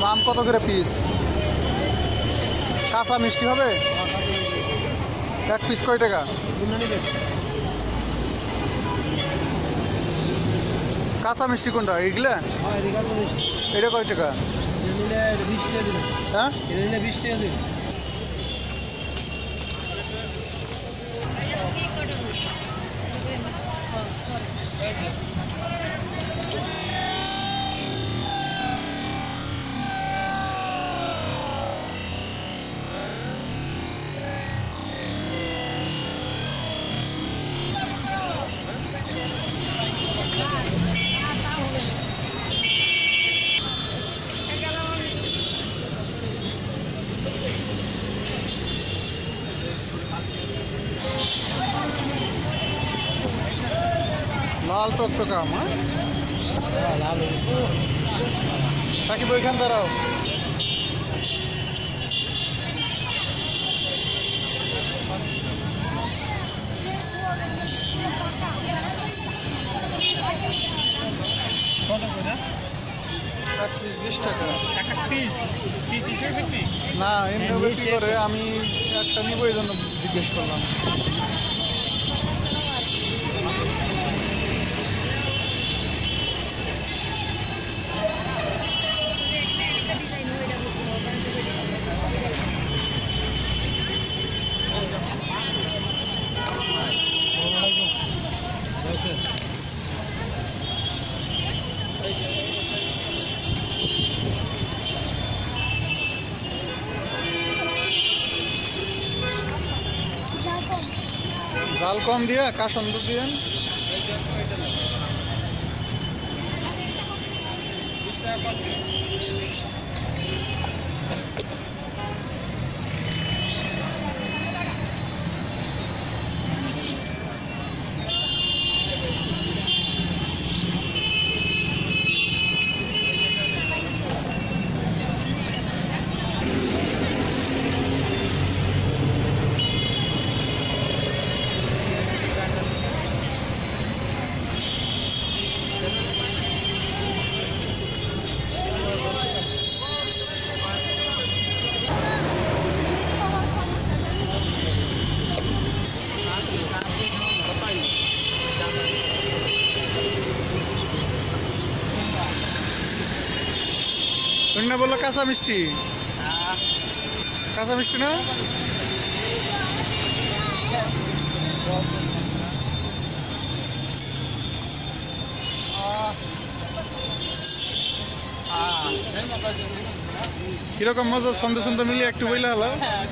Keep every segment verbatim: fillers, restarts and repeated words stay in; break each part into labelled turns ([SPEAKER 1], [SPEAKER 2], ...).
[SPEAKER 1] আম কত করে পিস? কাঁচা মিষ্টি হবে এক পিস কয় টাকা? কাঁচা মিষ্টি কোনটা এইগুলা? এটা কয় টাকা? হ্যাঁ বিশ টাকা দিন। লাল টকটকা আম। হ্যাঁ লাল সাকিব ওইখান দাঁড়াও। বিশ টাকা না এমনি বেশি করে আমি একটা নিব এই জন্য জিজ্ঞেস করলাম। ঝাল কম দিয়ে কাসন্দ দিয়েন। না বললো কাঁচা মিষ্টি, কাঁচা মিষ্টি না কিরকম মজা সন্ধ্যে সন্ধ্যে মিলিয়ে একটু বইলে হলো।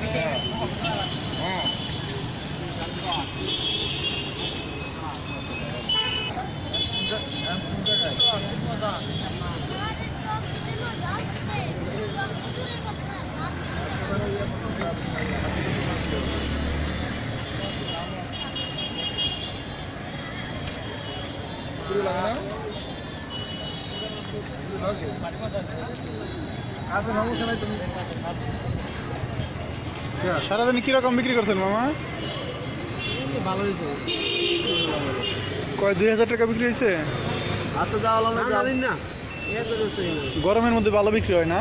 [SPEAKER 1] সারাদিন কিরকম বিক্রি করছেন মামা? ভালো হয়েছে, কয় দুই হাজার টাকা বিক্রি হয়েছে। গরমের মধ্যে ভালো বিক্রি হয় না।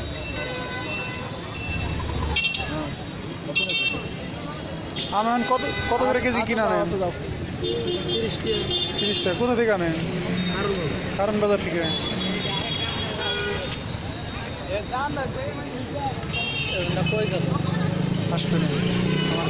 [SPEAKER 1] আম কত কত করে কেজি কিনা নেন? তিরিশ টাকা। কোথা থেকে আনেন? কারণ বাজার থেকে। আসবে না আমার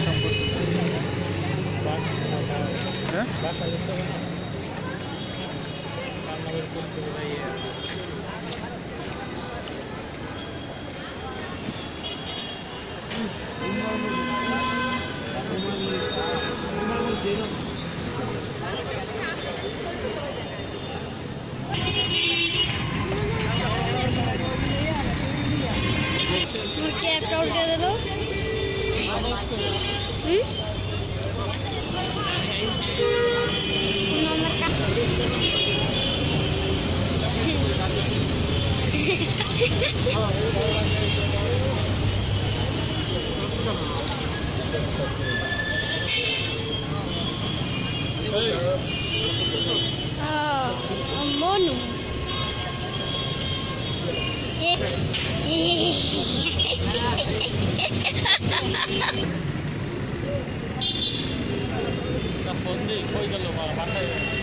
[SPEAKER 2] Oh, mono. ফোন দিই কই গেল বাসায়